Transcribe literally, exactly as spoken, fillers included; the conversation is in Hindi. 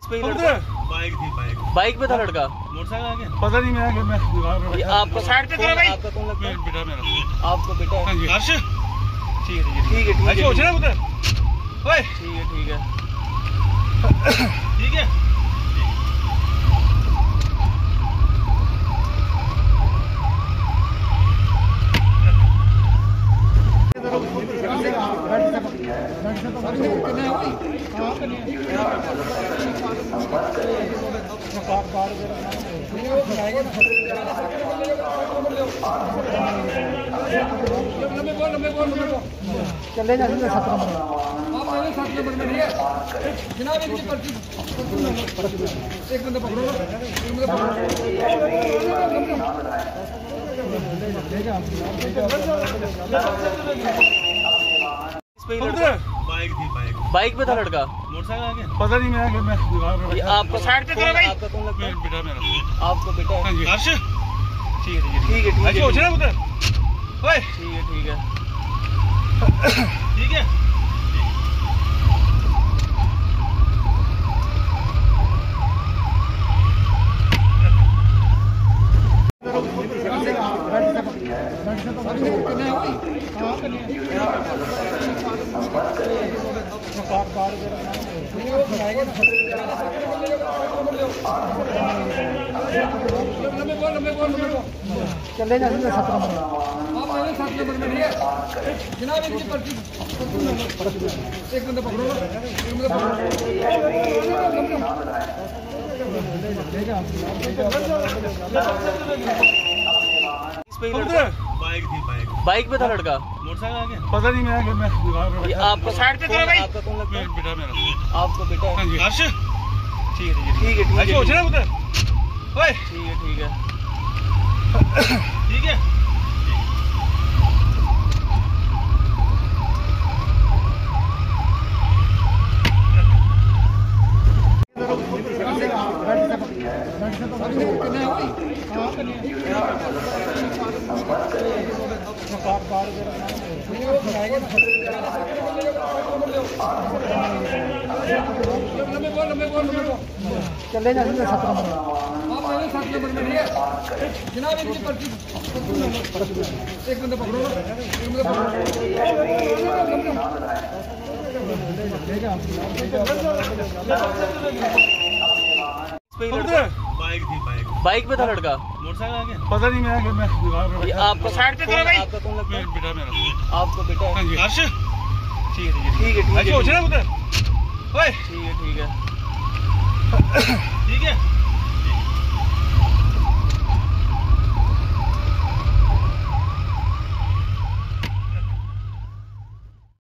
बाइक थी बाइक बाइक पे था लड़का। मोटरसाइकिल आगे पता नहीं मैं मैं दीवार पे बैठा। आपको साइड पे करो भाई। आपका कौन लगता है? बेटा मेरा। आपको बेटा है? हर्ष ठीक है ठीक है ठीक है अच्छा हो ना उधर। ओए ठीक है ठीक है ठीक है। चले जा सात नंबर सात नंबर में नहीं है जनाब, इनकी पर्ची एक बंदा पकड़ो, एक बंदा पकड़ो। बाइक थी बाइक बाइक पे था लड़का। मोटरसाइकिल आगे पता नहीं मैं मैं दीवार पे बैठा। आपको साइड पे करो भाई। आपका कौन लगता है? बेटा मेरा। आपको बेटा है? हर्ष ठीक है ठीक है ठीक अच्छा है हो ना उधर। ओए ठीक है ठीक है ठीक है। चले जा सात नंबर सात नंबर में नहीं है जनाब, इनकी पर्ची एक बंदा पकड़ो, एक बंदा बाइक थी बाइक बाइक पे था लड़का। मोटरसाइकिल आगे पता नहीं मैं मैं दीवार पे बैठा। आपको साइड पे करो भाई। आपका कौन लगता है? बेटा मेरा। आपको बेटा है? हर्ष ठीक है ठीक है ठीक अच्छा हो है ना उधर। ओए ठीक है ठीक है ठीक है। चले जा सात नंबर सात नंबर में नहीं है जनाब, इनकी पर्ची एक बंदा पकड़ो, एक बंदा बाइक थी बाइक बाइक पे था लड़का। मोटरसाइकिल आगे पता नहीं मैं मैं दीवार पे बैठा। आपको साइड पे करो भाई। आपका कौन लगता है? बेटा मेरा। आपको बेटा है? हर्ष ठीक है ठीक है ठीक अच्छा है हो ना उधर। ओए ठीक है ठीक है